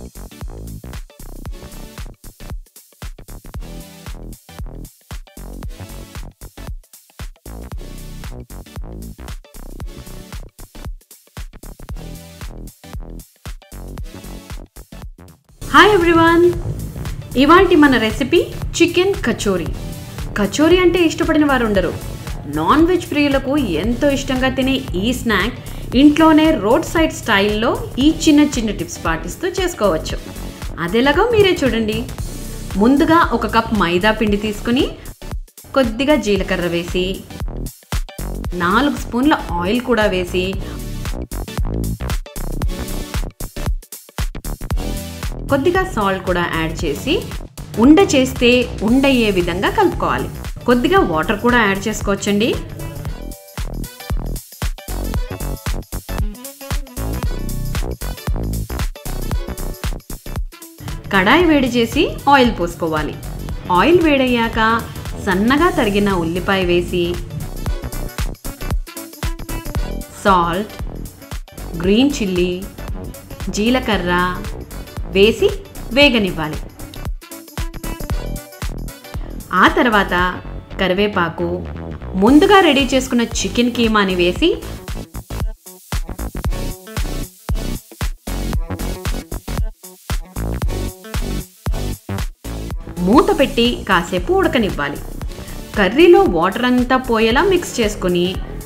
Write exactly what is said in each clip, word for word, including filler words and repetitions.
Hi everyone, ఇవాల్టి మన recipe chicken kachori. Kachori అంటే ఇష్టపడిన వారు ఉండరు. నాన్ వెజ్ ప్రియులకు ఎంతో ఇష్టంగా తినే ఈ స్నాక్ ఇంట్లోనే రోడ్ సైడ్ స్టైల్లో ఈ చిన్న చిన్న టిప్స్ పాటిస్తూ చేసుకోవచ్చు. అదేలాగా మీరే చూడండి. ముందుగా ఒక కప్ మైదా పిండి తీసుకుని కొద్దిగా జీలకర్ర వేసి నాలుగు స్పూన్ల ఆయిల్ కూడా వేసి కొద్దిగా సాల్ట్ కూడా యాడ్ చేసి ఉండ చేస్తే ఉండయ్యే విధంగా కలుపుకోవాలి. కొద్దిగా వాటర్ కూడా యాడ్ చేసుకోవచ్చండి. కడాయి వేడి చేసి ఆయిల్ పోసుకోవాలి. ఆయిల్ వేడయ్యాక సన్నగా తరిగిన ఉల్లిపాయ వేసి సాల్ట్, గ్రీన్ చిల్లీ, జీలకర్ర వేసి వేగనివ్వాలి. ఆ తర్వాత కరివేపాకు, ముందుగా రెడీ చేసుకున్న చికెన్ కీమాని వేసి మూత పెట్టి కాసేపు ఉడకనివ్వాలి. కర్రీలో వాటర్ అంతా పోయేలా మిక్స్ చేసుకుని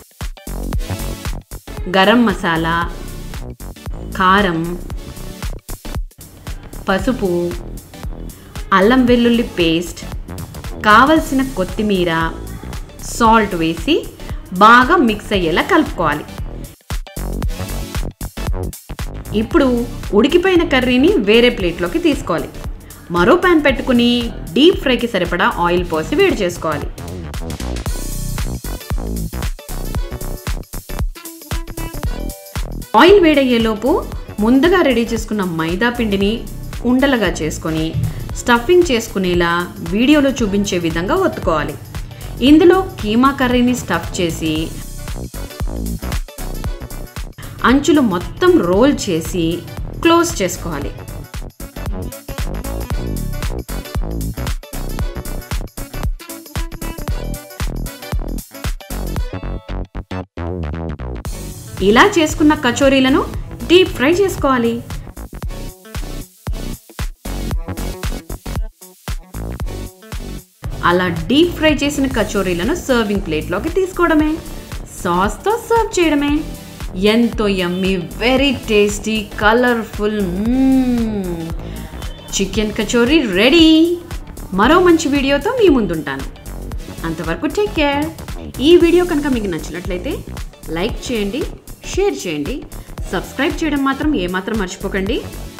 గరం మసాలా, కారం, పసుపు, అల్లం వెల్లుల్లి పేస్ట్, కావలసిన కొత్తిమీర, సాల్ట్ వేసి బాగా మిక్స్ అయ్యేలా కలుపుకోవాలి. ఇప్పుడు ఉడికిపోయిన కర్రీని వేరే ప్లేట్లోకి తీసుకోవాలి. మరో ప్యాన్ పెట్టుకుని డీప్ ఫ్రైకి సరిపడా ఆయిల్ పోసి వేడి చేసుకోవాలి. ఆయిల్ వేడయ్యేలోపు ముందుగా రెడీ చేసుకున్న మైదా పిండిని ఉండలుగా చేసుకొని స్టఫింగ్ చేసుకునేలా వీడియోలో చూపించే విధంగా ఒత్తుకోవాలి. ఇందులో కీమా కర్రీని స్టఫ్ చేసి అంచులు మొత్తం రోల్ చేసి క్లోజ్ చేసుకోవాలి. ఇలా చేసుకున్న కచోరీలను డీప్ ఫ్రై చేసుకోవాలి. అలా డీప్ ఫ్రై చేసిన కచోరీలను సర్వింగ్ ప్లేట్లోకి తీసుకోవడమే, సాస్తో సర్వ్ చేయడమే. ఎంతో yummy, very tasty, colourful chicken kachori ready. మరో మంచి వీడియోతో మీ ముందుంటాను. అంతవరకు టేక్ కేర్. ఈ వీడియో కనుక మీకు నచ్చినట్లయితే లైక్ చేయండి, షేర్ చేయండి, సబ్స్క్రైబ్ చేయడం మాత్రం ఏమాత్రం మర్చిపోకండి.